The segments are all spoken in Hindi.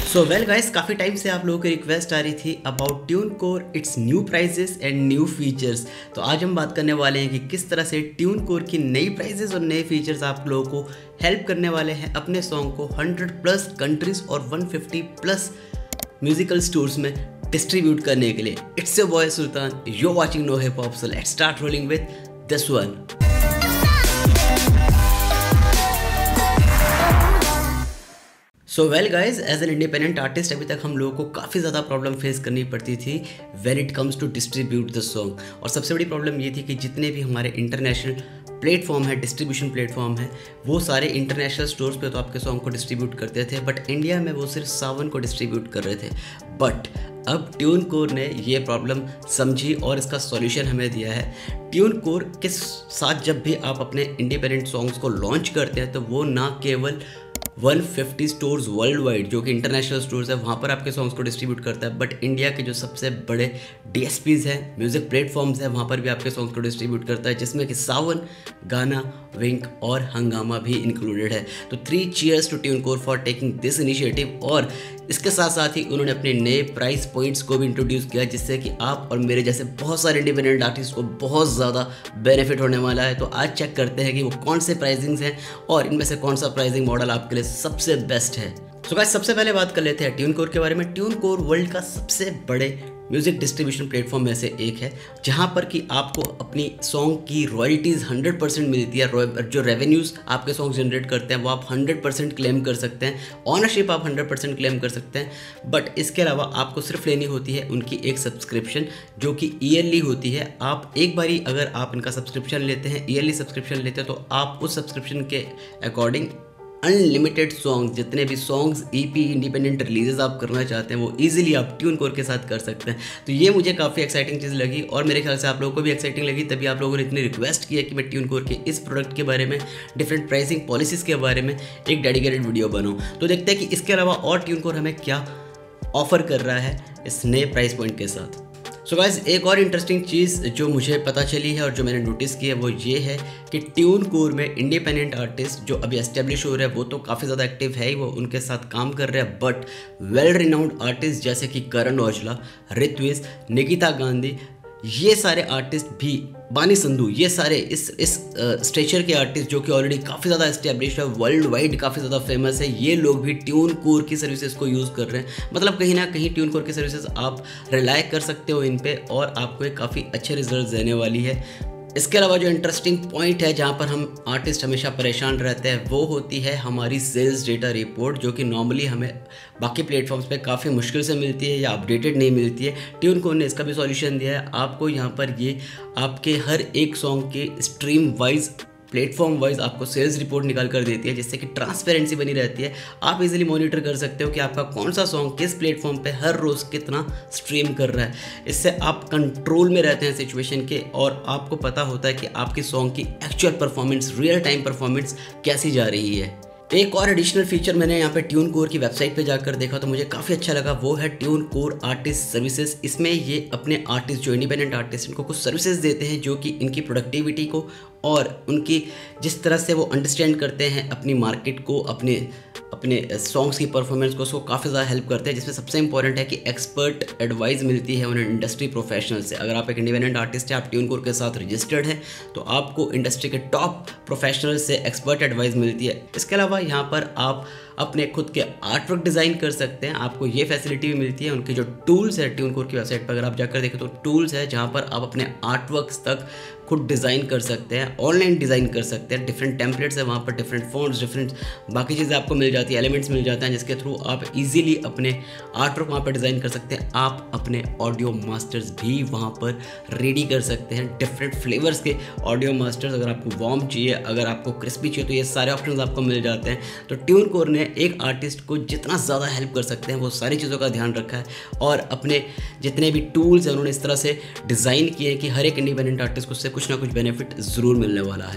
सो वेल गाइस, काफ़ी टाइम से आप लोगों की रिक्वेस्ट आ रही थी about TuneCore, it's new prices and new features. तो आज हम बात करने वाले हैं कि किस तरह से ट्यूनकोर की नई प्राइजेस और नए फीचर्स आप लोगों को हेल्प करने वाले हैं अपने सॉन्ग को 100+ कंट्रीज और 150+ म्यूजिकल स्टोर्स में डिस्ट्रीब्यूट करने के लिए। It's your boy Sultan, you watching no hip hop, so let's start rolling with this one. So well guys, as an independent artist अभी तक हम लोगों को काफ़ी ज़्यादा प्रॉब्लम फेस करनी पड़ती थी when it comes to distribute the song. और सबसे बड़ी प्रॉब्लम ये थी कि जितने भी हमारे इंटरनेशनल प्लेटफॉर्म है, डिस्ट्रीब्यूशन प्लेटफॉर्म है, वो सारे इंटरनेशनल स्टोर्स पे तो आपके सॉन्ग को डिस्ट्रीब्यूट करते थे, बट इंडिया में वो सिर्फ सावन को डिस्ट्रीब्यूट कर रहे थे। बट अब ट्यूनकोर ने ये प्रॉब्लम समझी और इसका सॉल्यूशन हमें दिया है। ट्यूनकोर के साथ जब भी आप अपने इंडिपेंडेंट सॉन्ग्स को लॉन्च करते हैं तो वो ना केवल 150 स्टोर्स वर्ल्ड वाइड, जो कि इंटरनेशनल स्टोर्स है, वहाँ पर आपके सॉन्ग्स को डिस्ट्रीब्यूट करता है, बट इंडिया के जो सबसे बड़े DSPs हैं, म्यूज़िक प्लेटफॉर्म्स हैं, वहाँ पर भी आपके सॉन्ग्स को डिस्ट्रीब्यूट करता है, जिसमें कि सावन, गाना, विंक और हंगामा भी इंक्लूडेड है। तो 3 cheers to TuneCore for taking this initiative. और इसके साथ साथ ही उन्होंने अपने नए प्राइस पॉइंट्स को भी इंट्रोड्यूस किया, जिससे कि आप और मेरे जैसे बहुत सारे इंडिपेंडेंट आर्टिस्ट को बहुत ज़्यादा बेनिफिट होने वाला है। तो आज चेक करते हैं कि वो कौन से प्राइसिंग्स हैं और इनमें से कौन सा प्राइसिंग मॉडल आपके लिए सबसे बेस्ट है। सो गाइस, सबसे पहले बात कर लेते हैं ट्यूनकोर के बारे में। ट्यूनकोर वर्ल्ड का सबसे बड़े म्यूज़िक डिस्ट्रीब्यूशन प्लेटफॉर्म में से एक है, जहाँ पर कि आपको अपनी सॉन्ग की रॉयल्टीज़ 100% मिलती है। जो रेवेन्यूज़ आपके सॉन्ग जनरेट करते हैं वो आप 100% क्लेम कर सकते हैं, ऑनरशिप आप 100% क्लेम कर सकते हैं। बट इसके अलावा आपको सिर्फ लेनी होती है उनकी एक सब्सक्रिप्शन, जो कि ईयरली होती है। आप एक बारी अगर आप इनका सब्सक्रिप्शन लेते हैं, ईयरली सब्सक्रिप्शन लेते हैं, तो आप उस सब्सक्रिप्शन के अकॉर्डिंग अनलिमिटेड सॉन्ग्स, जितने भी सॉन्ग्स EP इंडिपेंडेंट रिलीजेस आप करना चाहते हैं वो इजीली आप ट्यूनकोर के साथ कर सकते हैं। तो ये मुझे काफ़ी एक्साइटिंग चीज़ लगी और मेरे ख्याल से आप लोगों को भी एक्साइटिंग लगी, तभी आप लोगों ने इतनी रिक्वेस्ट की है कि मैं ट्यूनकोर के इस प्रोडक्ट के बारे में, डिफरेंट प्राइसिंग पॉलिसीज़ के बारे में एक डेडिकेटेड वीडियो बनाऊँ। तो देखते हैं कि इसके अलावा और ट्यूनकोर हमें क्या ऑफर कर रहा है इस नए प्राइस पॉइंट के साथ। सो गाइस, एक और इंटरेस्टिंग चीज़ जो मुझे पता चली है और जो मैंने नोटिस की है वो ये है कि ट्यूनकोर में इंडिपेंडेंट आर्टिस्ट जो अभी एस्टेब्लिश हो रहे हैं वो तो काफ़ी ज़्यादा एक्टिव है ही, वो उनके साथ काम कर रहे हैं, बट वेल रिनाउंड आर्टिस्ट जैसे कि करण औजला, ऋत्विज, निकिता गांधी, ये सारे आर्टिस्ट भी, बानी संधू, ये सारे इस स्टेचर के आर्टिस्ट जो कि ऑलरेडी काफ़ी ज़्यादा एस्टेब्लिश है, वर्ल्ड वाइड काफ़ी ज़्यादा फेमस है, ये लोग भी ट्यूनकोर की सर्विसेज को यूज़ कर रहे हैं। मतलब कहीं ना कहीं ट्यूनकोर की सर्विसेज आप रिलाय कर सकते हो इन पे और आपको एक काफ़ी अच्छे रिजल्ट देने वाली है। इसके अलावा जो इंटरेस्टिंग पॉइंट है जहाँ पर हम आर्टिस्ट हमेशा परेशान रहते हैं वो होती है हमारी सेल्स डेटा रिपोर्ट, जो कि नॉर्मली हमें बाकी प्लेटफॉर्म्स पे काफ़ी मुश्किल से मिलती है या अपडेटेड नहीं मिलती है। ट्यूनकोर ने इसका भी सॉल्यूशन दिया है। आपको यहाँ पर ये आपके हर एक सॉन्ग के स्ट्रीम वाइज, प्लेटफॉर्म वाइज आपको सेल्स रिपोर्ट निकाल कर देती है, जिससे कि ट्रांसपेरेंसी बनी रहती है। आप इजीली मॉनिटर कर सकते हो कि आपका कौन सा सॉन्ग किस प्लेटफॉर्म पे हर रोज़ कितना स्ट्रीम कर रहा है। इससे आप कंट्रोल में रहते हैं सिचुएशन के और आपको पता होता है कि आपकी सॉन्ग की actual performance, real time performance कैसी जा रही है। एक और एडिशनल फीचर मैंने यहाँ पे ट्यूनकोर की वेबसाइट पे जाकर देखा तो मुझे काफ़ी अच्छा लगा, वो है ट्यूनकोर आर्टिस्ट सर्विसेज। इसमें ये अपने आर्टिस्ट, जो इंडिपेंडेंट आर्टिस्ट, इनको कुछ सर्विसेज देते हैं जो कि इनकी प्रोडक्टिविटी को और उनकी जिस तरह से वो अंडरस्टैंड करते हैं अपनी मार्केट को, अपने सॉन्ग्स की परफॉर्मेंस को, उसको काफ़ी ज़्यादा हेल्प करते हैं। जिसमें सबसे इंपॉर्टेंट है कि एक्सपर्ट एडवाइस मिलती है उन्हें इंडस्ट्री प्रोफेशनल से। अगर आप एक इंडिपेंडेंट आर्टिस्ट हैं, आप ट्यूनकोर के साथ रजिस्टर्ड हैं, तो आपको इंडस्ट्री के टॉप प्रोफेशनल से एक्सपर्ट एडवाइस मिलती है। इसके अलावा यहाँ पर आप अपने खुद के आर्टवर्क डिज़ाइन कर सकते हैं, आपको ये फैसिलिटी भी मिलती है। उनके जो टूल्स है ट्यूनकोर की वेबसाइट पर अगर आप जाकर देखें तो टूल्स है जहाँ पर आप अपने आर्टवर्क्स तक खुद डिज़ाइन कर सकते हैं, ऑनलाइन डिज़ाइन कर सकते हैं। डिफरेंट टेम्पलेट्स है वहाँ पर, डिफरेंट फ़ॉन्ट्स, डिफरेंट बाकी चीज़ें आपको मिल जाती है, एलिमेंट्स मिल जाते हैं, जिसके थ्रू आप इजीली अपने आर्टवर्क वहाँ पर डिज़ाइन कर सकते हैं। आप अपने ऑडियो मास्टर्स भी वहाँ पर रेडी कर सकते हैं, डिफरेंट फ्लेवर्स के ऑडियो मास्टर्स। अगर आपको वार्म चाहिए, अगर आपको क्रिस्पी चाहिए, तो ये सारे ऑप्शंस आपको मिल जाते हैं। तो ट्यूनकोर ने एक आर्टिस्ट को जितना ज़्यादा हेल्प कर सकते हैं वो सारी चीज़ों का ध्यान रखा है और अपने जितने भी टूल्स हैं उन्होंने इस तरह से डिज़ाइन किए हैं कि हर एक इंडिपेंडेंट आर्टिस्ट को उससे कुछ ना कुछ बेनिफिट ज़रूर मिलने वाला है।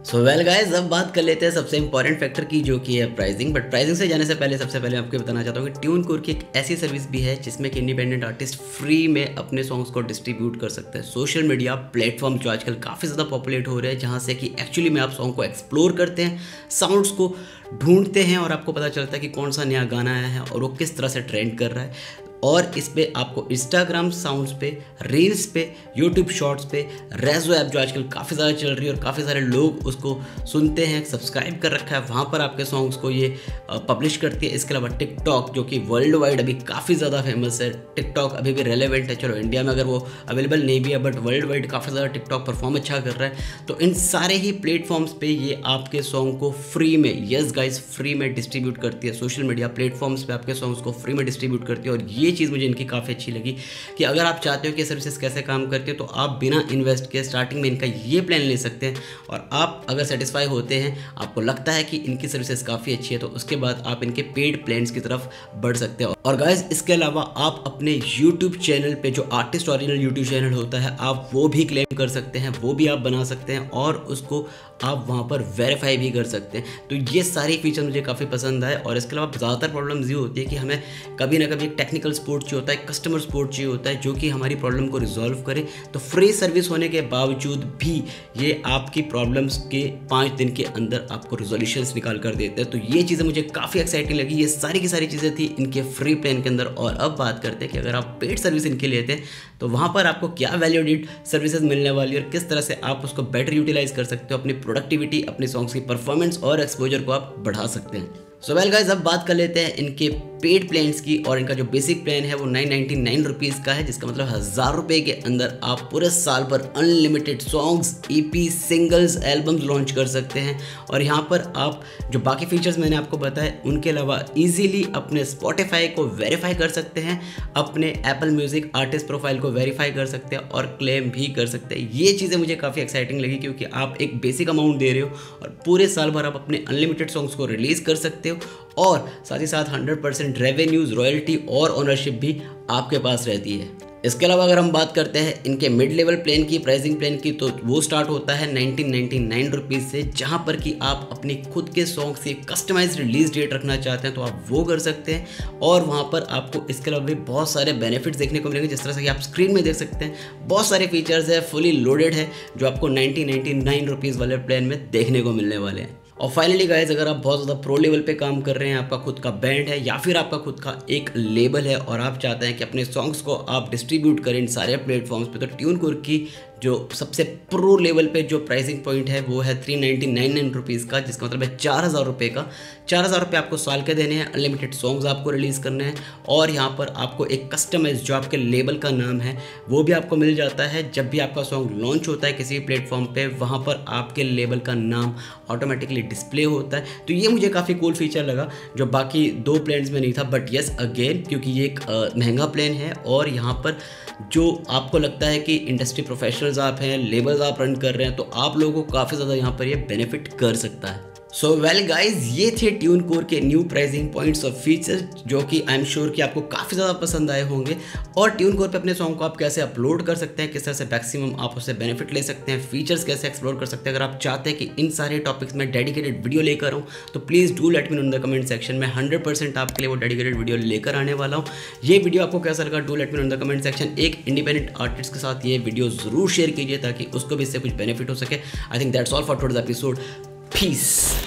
सो वेल गाइस, अब बात कर लेते हैं सबसे इंपॉर्टेंट फैक्टर की, जो कि है प्राइसिंग। बट प्राइसिंग से जाने से पहले सबसे पहले आपको बताना चाहता हूँ कि ट्यूनकोर की एक ऐसी सर्विस भी है जिसमें कि इंडिपेंडेंट आर्टिस्ट फ्री में अपने सॉन्ग्स को डिस्ट्रीब्यूट कर सकते हैं। सोशल मीडिया प्लेटफॉर्म जो आजकल काफ़ी ज़्यादा पॉपुलेट हो रहे हैं, जहाँ से कि एक्चुअली में आप सॉन्ग को एक्सप्लोर करते हैं, साउंड्स को ढूंढते हैं और आपको पता चलता है कि कौन सा नया गाना आया है और वो किस तरह से ट्रेंड कर रहा है। और इस पे आपको इंस्टाग्राम साउंड्स पे, रील्स पे, यूट्यूब शॉर्ट्स पे, रेज़ो ऐप जो आजकल काफ़ी ज़्यादा चल रही है और काफ़ी सारे लोग उसको सुनते हैं, सब्सक्राइब कर रखा है, वहाँ पर आपके सॉन्ग्स को ये पब्लिश करती है। इसके अलावा टिकटॉक, जो कि वर्ल्ड वाइड अभी काफ़ी ज़्यादा फेमस है। टिकटॉक अभी भी रेलेवेंट है, चलो इंडिया में अगर वो अवेलेबल नहीं भी है, बट वर्ल्ड वाइड काफ़ी ज़्यादा टिकटॉक परफॉर्म अच्छा कर रहा है। तो इन सारे ही प्लेटफॉर्म्स पे ये आपके सॉन्ग को फ्री में, यस गाइस, फ्री में डिस्ट्रीब्यूट करती है। सोशल मीडिया प्लेटफॉर्म्स पे आपके सॉन्ग्स को फ्री में डिस्ट्रीब्यूट करती है। और ये चीज़ मुझे इनकी काफ़ी अच्छी लगी कि अगर आप चाहते हो कि सर्विसेज कैसे काम करती है, तो आप बिना इन्वेस्ट के स्टार्टिंग में इनका ये प्लान ले सकते हैं। और आप अगर सेटिस्फाई होते हैं, आपको लगता है कि इनकी सर्विसेज काफ़ी अच्छी है, तो उसके बाद आप इनके पेड प्लान्स की तरफ बढ़ सकते हैं। और गाइस, इसके अलावा आप अपने यूट्यूब चैनल पे, जो आर्टिस्ट ओरिजिनल यूट्यूब चैनल होता है, आप वो भी क्लेम कर सकते हैं, वो भी आप बना सकते हैं और उसको आप वहाँ पर वेरीफाई भी कर सकते हैं। तो ये सारी फीचर मुझे काफ़ी पसंद आए। और इसके अलावा ज़्यादातर प्रॉब्लम्स ये होती है कि हमें कभी ना कभी एक टेक्निकल सपोर्ट चाहिए होता है, कस्टमर सपोर्ट चाहिए होता है, जो कि हमारी प्रॉब्लम को रिजॉल्व करे। तो फ्री सर्विस होने के बावजूद भी ये आपकी प्रॉब्लम्स के 5 दिन के अंदर आपको रिजोल्यूशंस निकाल कर देते हैं। तो ये चीज़ें मुझे काफ़ी एक्साइटिंग लगी। ये सारी की सारी चीज़ें थी इनके फ्री प्लान के अंदर। और अब बात करते हैं कि अगर आप पेड सर्विस इनके लेते हैं, तो वहाँ पर आपको क्या वैल्यू एडेड सर्विसेज मिलने वाली है और किस तरह से आप उसको बेटर यूटिलाइज कर सकते हो, अपनी प्रोडक्टिविटी, अपने सॉन्ग्स की परफॉर्मेंस और एक्सपोजर को आप बढ़ा सकते हैं। सो वेल गाइस, अब बात कर लेते हैं इनके पेड प्लान्स की। और इनका जो बेसिक प्लान है वो 999 रुपीज़ का है, जिसका मतलब 1000 रुपये के अंदर आप पूरे साल भर unlimited songs, EP, singles, albums launch कर सकते हैं। और यहाँ पर आप जो बाकी फीचर्स मैंने आपको बताए, उनके अलावा ईजिली अपने स्पॉटिफाई को वेरीफाई कर सकते हैं, अपने एप्पल म्यूज़िक आर्टिस्ट प्रोफाइल को वेरीफाई कर सकते हैं और क्लेम भी कर सकते हैं। ये चीज़ें मुझे काफ़ी एक्साइटिंग लगी, क्योंकि आप एक बेसिक अमाउंट दे रहे हो और पूरे साल भर आप अपने अनलिमिटेड सॉन्ग्स को रिलीज़ कर सकते हो और साथ ही साथ 100% रेवेन्यूज, रॉयल्टी और ओनरशिप भी आपके पास रहती है। इसके अलावा अगर हम बात करते हैं इनके मिड लेवल प्लान की, प्राइसिंग प्लान की, तो वो स्टार्ट होता है 1999 रुपीज़ से, जहां पर कि आप अपनी खुद के सॉन्ग से कस्टमाइज रिलीज डेट रखना चाहते हैं तो आप वो कर सकते हैं। और वहां पर आपको इसके अलावा भी बहुत सारे बेनिफिट्स देखने को मिलेंगे, जिस तरह से कि आप स्क्रीन में देख सकते हैं। बहुत सारे फीचर्स है, फुली लोडेड है, जो आपको 1999 रुपीज़ वाले प्लान में देखने को मिलने वाले हैं। और फाइनली गाइज, अगर आप बहुत ज़्यादा प्रो लेवल पे काम कर रहे हैं, आपका खुद का बैंड है या फिर आपका खुद का एक लेबल है और आप चाहते हैं कि अपने सॉन्ग्स को आप डिस्ट्रीब्यूट करें इन सारे प्लेटफॉर्म्स पे, तो ट्यूनकोर की जो सबसे प्रो लेवल पे जो प्राइसिंग पॉइंट है वो है 399 रुपीज़ का, जिसका मतलब है 4000 रुपये का। 4000 रुपये आपको साल के देने हैं, अनलिमिटेड सॉन्ग्स आपको रिलीज़ करने हैं और यहाँ पर आपको एक कस्टमाइज जो आपके लेबल का नाम है वो भी आपको मिल जाता है। जब भी आपका सॉन्ग लॉन्च होता है किसी प्लेटफॉर्म पे, वहाँ पर आपके लेबल का नाम ऑटोमेटिकली डिस्प्ले होता है। तो ये मुझे काफ़ी कूल फीचर लगा, जो बाकी 2 प्लान्स में नहीं था। बट येस अगेन, क्योंकि ये एक महंगा प्लान है और यहाँ पर जो आपको लगता है कि इंडस्ट्री प्रोफेशनल्स आप हैं, लेबल्स आप रन कर रहे हैं, तो आप लोगों को काफ़ी ज़्यादा यहाँ पर ये बेनिफिट कर सकता है। सो वेल गाइज, ये थे ट्यूनकोर के न्यू प्राइसिंग पॉइंट्स और फीचर्स, जो कि आई एम श्योर कि आपको काफ़ी ज़्यादा पसंद आए होंगे। और ट्यूनकोर पे अपने सॉन्ग को आप कैसे अपलोड कर सकते हैं, किस तरह से मैक्सिमम आप उससे बेनिफिट ले सकते हैं, फीचर्स कैसे एक्सप्लोर कर सकते हैं। अगर आप चाहते हैं कि इन सारे टॉपिक्स में डेडिकेटेड वीडियो लेकर आऊँ, तो please do let me know in the comment section में। 100% आपके लिए वो डेडिकेटेड वीडियो लेकर आने वाला हूँ। ये वीडियो आपको कैसा लगा, do let me know in the comment section. एक इंडिपेंडेंट आर्टिस्ट के साथ ये वीडियो ज़रूर शेयर कीजिए ताकि उसको भी इससे कुछ बेनिफिट हो सके। I think that's all for today's episode. Piece.